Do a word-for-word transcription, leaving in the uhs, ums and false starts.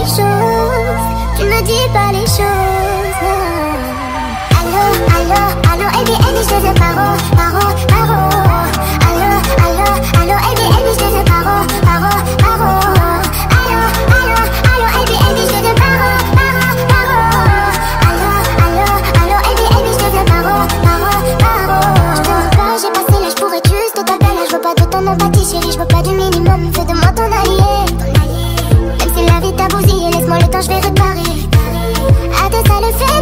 les choses, tu me dis pas les choses. Allô, allô, allô, Elbi, Elbi, je te veux paro, paro, paro. Allô, allô, allô, Elbi, Elbi, je te veux paro, paro, paro. Allô, allô, allô, Elbi, Elbi, je te veux paro, paro, paro. Allô, allô, allô, Elbi, Elbi, je te veux paro, paro, paro. Je te veux pas, j'ai passé l'âge pour être juste total. Je veux pas de ton empathie, chérie, je veux pas du minimum. Fais de moi ton allié. Même si la vie t'a bousillé, laisse-moi le temps, je vais réparer. À deux, ça le fait.